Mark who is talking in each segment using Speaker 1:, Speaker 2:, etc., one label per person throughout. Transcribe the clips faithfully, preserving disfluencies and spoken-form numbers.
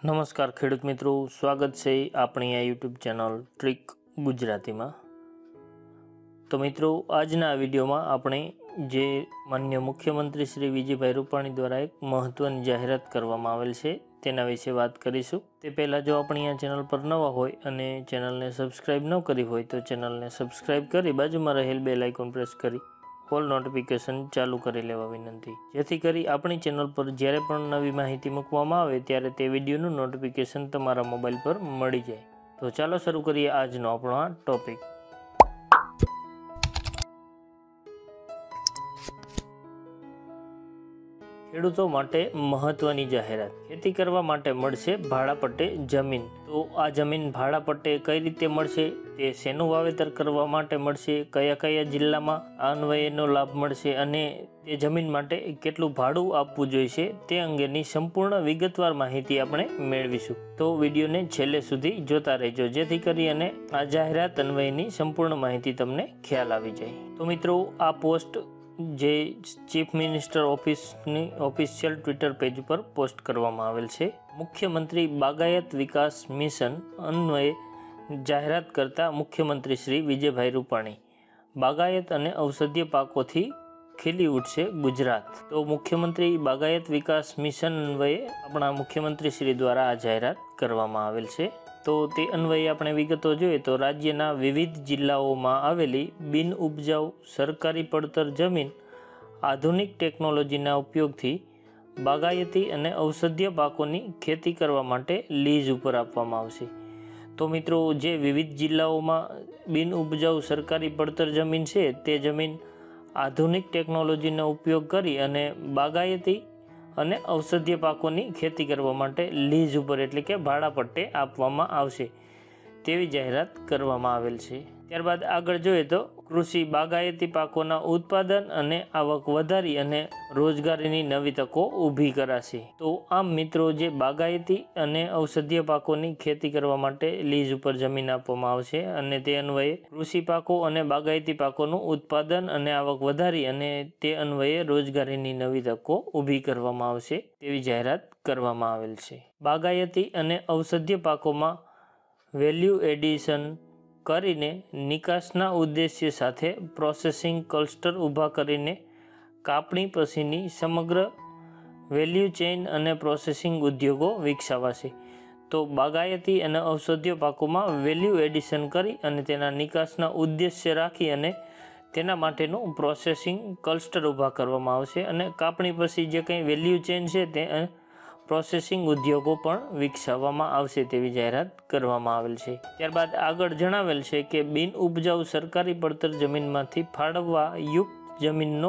Speaker 1: નમસ્કાર ખેડૂત મિત્રો, સ્વાગત છે આપણી આ યુટ્યુબ ચેનલ ટ્રીક ગુજરાતીમાં। તો મિત્રો, આજના આ વિડીયોમાં આપણે જે માનનીય મુખ્યમંત્રી શ્રી વિજયભાઈ રૂપાણી દ્વારા એક મહત્ત્વની જાહેરાત કરવામાં આવેલ છે તેના વિશે વાત કરીશું। તે પહેલાં જો આપણી આ ચેનલ પર નવા હોય અને ચેનલને સબસ્ક્રાઈબ ન કરી હોય તો ચેનલને સબસ્ક્રાઈબ કરી બાજુમાં રહેલ બેલ આઇકોન પ્રેસ કરી ઓલ નોટિફિકેશન ચાલુ કરી લેવા વિનંતી, જેથી કરી આપણી ચેનલ પર જ્યારે પણ નવી માહિતી મૂકવામાં આવે ત્યારે તે વિડીયોનું નોટિફિકેશન તમારા મોબાઈલ પર મળી જાય। તો ચાલો શરૂ કરીએ આજનો આપણો આ ટોપિક। ખેડૂતો માટે મહત્વની જાહેરાત। ખેતી કરવા માટે મળશે ભાડા પટ્ટે જમીન। તો આ જમીન ભાડા પટ્ટે કઈ રીતે મળશે, તે શેનું વાવેતર કરવા માટે મળશે, કયા કયા જિલ્લામાં આ અન્વયેનો લાભ મળશે અને તે જમીન માટે કેટલું ભાડું આપવું જોઈશે તે અંગેની સંપૂર્ણ વિગતવાર માહિતી આપણે મેળવીશું। તો વિડીયોને છેલ્લે સુધી જોતા રહેજો, જેથી કરી અને આ જાહેરાત અન્વયેની સંપૂર્ણ માહિતી તમને ખ્યાલ આવી જાય। તો મિત્રો, આ પોસ્ટ જે ચીફ મિનિસ્ટર ઓફિસની ઓફિશિયલ ટ્વિટર પેજ પર પોસ્ટ કરવામાં આવેલ છે। મુખ્યમંત્રી બાગાયત વિકાસ મિશન અન્વયે જાહેરાત કરતા મુખ્યમંત્રી શ્રી વિજયભાઈ રૂપાણી, બાગાયત અને ઔષધીય પાકોથી ખીલી ઉઠશે ગુજરાત। તો મુખ્યમંત્રી બાગાયત વિકાસ મિશન અન્વયે આપણા મુખ્યમંત્રી શ્રી દ્વારા આ જાહેરાત કરવામાં આવેલ છે। તો તે અન્વયે આપણે વિગતો જોઈએ તો રાજ્યના વિવિધ જિલ્લાઓમાં આવેલી બિન ઉપજાઉ સરકારી પડતર જમીન આધુનિક ટેકનોલોજીના ઉપયોગથી બાગાયતી અને ઔષધીય પાકોની ખેતી કરવા માટે લીઝ ઉપર આપવામાં આવશે। તો મિત્રો, જે વિવિધ જિલ્લાઓમાં બિન ઉપજાઉ સરકારી પડતર જમીન છે તે જમીન આધુનિક ટેકનોલોજીનો ઉપયોગ કરી અને બાગાયતી અને ઔષધીય પાકોની ખેતી કરવા માટે લીઝ ઉપર એટલે કે ભાડા પટ્ટે આપવામાં આવશે તેવી જાહેરાત કરવામાં આવેલ છે। ત્યારબાદ આગળ જોઈએ તો કૃષિ બાગાયતી પાકોના ઉત્પાદન અને આવક વધારી અને રોજગારીની નવી તકો ઊભી કરાશે। તો આમ મિત્રો, જે બાગાયતી અને ઔષધીય પાકોની ખેતી કરવા માટે લીઝ ઉપર જમીન આપવામાં આવશે અને તે અન્વયે કૃષિ પાકો અને બાગાયતી પાકોનું ઉત્પાદન અને આવક વધારી અને તે અન્વયે રોજગારીની નવી તકો ઊભી કરવામાં આવશે તેવી જાહેરાત કરવામાં આવેલ છે। બાગાયતી અને ઔષધીય પાકોમાં વેલ્યુ એડિશન કરીને નિકાસના ઉદ્દેશ્ય સાથે પ્રોસેસિંગ ક્લસ્ટર ઊભા કરીને કાપણી પછીની સમગ્ર વેલ્યુ ચેઇન અને પ્રોસેસિંગ ઉદ્યોગો વિકસાવાશે। તો બાગાયતી અને ઔષધીય પાકોમાં વેલ્યુ એડિશન કરી અને તેના નિકાસના ઉદ્દેશ્ય રાખી અને તેના માટેનું પ્રોસેસિંગ ક્લસ્ટર ઊભા કરવામાં આવશે અને કાપણી પછી જે કંઈ વેલ્યુ ચેઇન છે તે પ્રોસેસિંગ ઉદ્યોગો પણ વિકસાવવામાં આવશે તેવી જાહેરાત કરવામાં આવેલ છે। ત્યારબાદ આગળ જણાવેલ છે કે બિન ઉપજાઉ સરકારી પડતર જમીનમાંથી ફાળવવા યુક્ત જમીનનો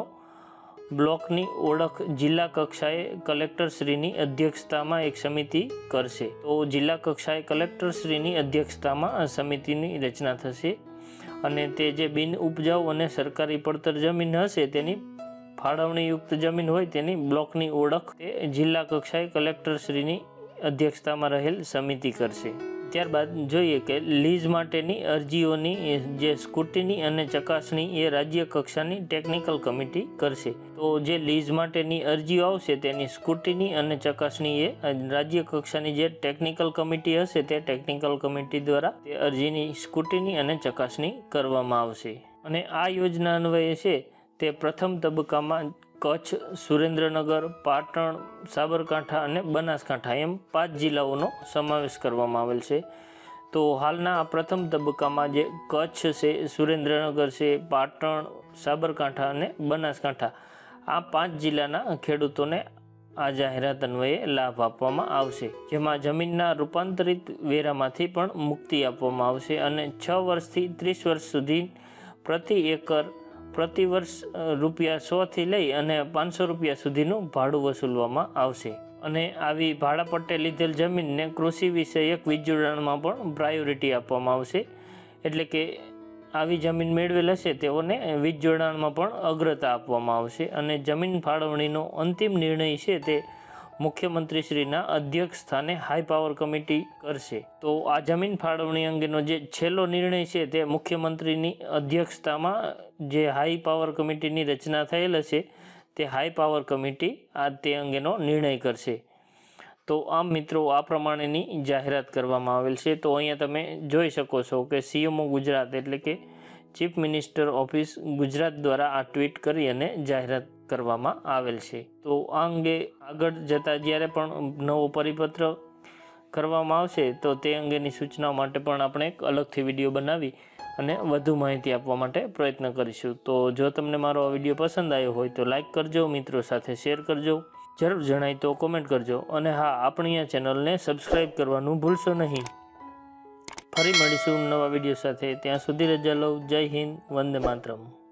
Speaker 1: બ્લોકની ઓળખ જિલ્લા કક્ષાએ કલેક્ટરશ્રીની અધ્યક્ષતામાં એક સમિતિ કરશે। તો જિલ્લા કક્ષાએ કલેક્ટરશ્રીની અધ્યક્ષતામાં આ સમિતિની રચના થશે અને તે જે બિન ઉપજાઉ અને સરકારી પડતર જમીન હશે તેની ફાળવણીયુક્ત જમીન હોય તેની બ્લોકની ઓળખ તે જિલ્લા કક્ષાએ કલેક્ટરશ્રીની અધ્યક્ષતામાં રહેલ સમિતિ કરશે। ત્યારબાદ જોઈએ કે લીઝ માટેની અરજીઓની જે સ્ક્રુટિની અને ચકાસણી એ રાજ્ય કક્ષાની ટેકનિકલ કમિટી કરશે। તો જે લીઝ માટેની અરજીઓ આવશે તેની સ્ક્રુટિની અને ચકાસણી એ રાજ્ય કક્ષાની જે ટેકનિકલ કમિટી હશે તે ટેકનિકલ કમિટી દ્વારા તે અરજીની સ્ક્રુટિની અને ચકાસણી કરવામાં આવશે। અને આ યોજના અન્વયે છે તે પ્રથમ તબક્કામાં કચ્છ, સુરેન્દ્રનગર, પાટણ, સાબરકાંઠા અને બનાસકાંઠા એમ પાંચ જિલ્લાઓનો સમાવેશ કરવામાં આવેલ છે। તો હાલના આ પ્રથમ તબક્કામાં જે કચ્છ છે, સુરેન્દ્રનગર છે, પાટણ, સાબરકાંઠા અને બનાસકાંઠા આ પાંચ જિલ્લાના ખેડૂતોને આ જાહેરાત અન્વયે લાભ આપવામાં આવશે, જેમાં જમીનના રૂપાંતરિત વેરામાંથી પણ મુક્તિ આપવામાં આવશે અને છ વર્ષથી ત્રીસ વર્ષ સુધી પ્રતિ એકર પ્રતિ વર્ષ રૂપિયા સોથી લઈ અને પાંચસો રૂપિયા સુધીનું ભાડું વસૂલવામાં આવશે। અને આવી ભાડા પટ્ટે લીધેલ જમીનને કૃષિ વિષયક વીજ જોડાણમાં પણ પ્રાયોરિટી આપવામાં આવશે, એટલે કે આવી જમીન મેળવેલ હશે તેઓને વીજ જોડાણમાં પણ અગ્રતા આપવામાં આવશે અને જમીન ફાળવણીનો અંતિમ નિર્ણય છે તે મુખ્યમંત્રીશ્રીના અધ્યક્ષ સ્થાને હાઈ પાવર કમિટી કરશે। તો આ જમીન ફાળવણી અંગેનો જે છેલ્લો નિર્ણય છે તે મુખ્યમંત્રીની અધ્યક્ષતામાં જે હાઈ પાવર કમિટીની રચના થયેલ હશે તે હાઈ પાવર કમિટી આ તે અંગેનો નિર્ણય કરશે। તો આમ મિત્રો આ પ્રમાણેની જાહેરાત કરવામાં આવેલ છે। તો અહીંયા તમે જોઈ શકો છો કે સીએમઓ ગુજરાત એટલે કે ચીફ મિનિસ્ટર ઓફિસ ગુજરાત દ્વારા આ ટ્વીટ કરી અને જાહેરાત કરવામાં આવેલ છે। તો આ અંગે આગળ જતાં જ્યારે પણ નવો પરિપત્ર કરવામાં આવશે તો તે અંગેની સૂચનાઓ માટે પણ આપણે એક અલગથી વિડીયો બનાવી અને વધુ માહિતી આપવા માટે પ્રયત્ન કરીશું। તો જો તમને મારો આ વિડીયો પસંદ આવ્યો હોય તો લાઈક કરજો, મિત્રો સાથે શેર કરજો, જરૂર જણાય તો કોમેન્ટ કરજો અને હા, આપણી આ ચેનલને સબસ્ક્રાઈબ કરવાનું ભૂલશો નહીં। ફરી મળીશું નવા વિડીયો સાથે, ત્યાં સુધી રજા લો। જય હિન્દ, વંદે માતરમ।